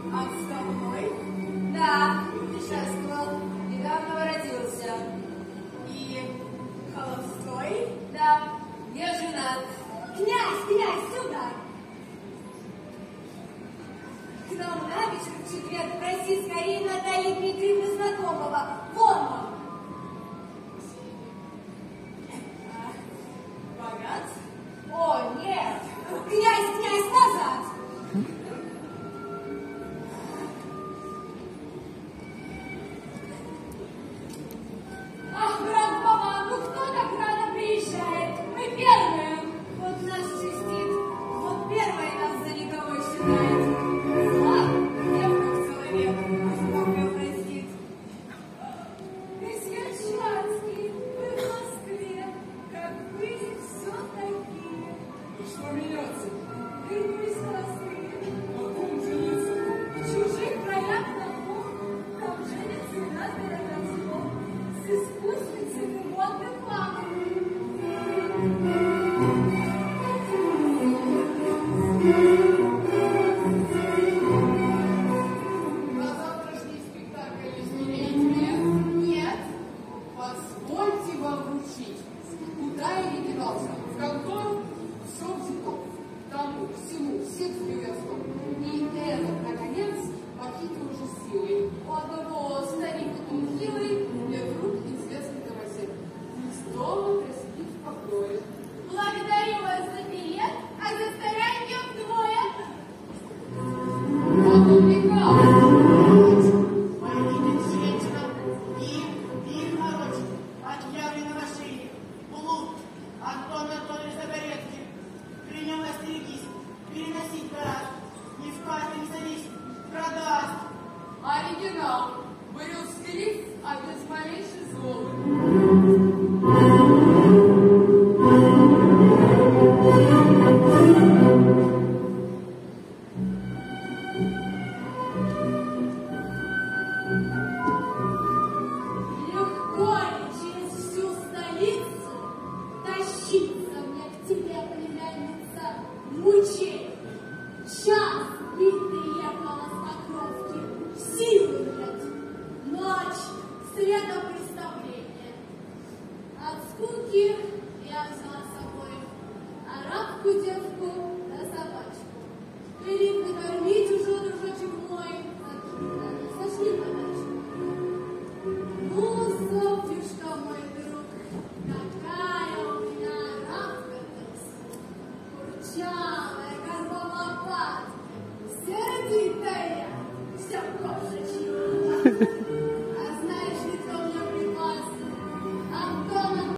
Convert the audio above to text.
Отставной? Да, путешествовал. Недавно воротился. И холостой? Да, я женат. Князь, сюда! К нам на вечер в четверг проси скорее Наталью Дмитриевну знакомого. Вон он! Богат? О, нет! Князь, назад! Ах, брат Баба, ну кто так рано приезжает? Мы первые. Вот нас чистит, вот первая нас за никого считает. Зла, девка в человек, пусть Бог ее простит. Косячанский, вы в Москве, как вы все такие. Что меняться? Вернусь в Москве. На ком жениться? В чужих краях домов, там женятся на дорогоцов, с искусницами модных мамок. На завтрашний спектакль измените? Нет. Позвольте вам вручить. Куда я не кидался? В контору? Все взято. Тому, всему, всех привязков. И этот, наконец, похитил уже силой. У одного старик хилый, для рук известный домосед. Из дома проспит в покое. Благодарю вас за билет, а за старание вдвое. Вот он легал. Пойдите, женщина, их нарочь, отъявлено мошенник, блуд, Антон Анатольевич Загорецкий. При нем остерегись, переносить гораздо, ни в карты не садись, продаст. Оригинал. Был стилист, а без малейшей злобы. Легко ли через всю столицу тащиться мне к тебе, племянница, мучей? Час ли ты ехала с Покровки, силы нет, ночь, средопреставление. От скуки я взяла с собой арабку девку да собачку. Велик накормить уже, дружочек мой, сошли подачку. Ну, Софьюшка, мой друг, какая у меня арабка курчавая, горбовопат, сердитая, вся кошечья.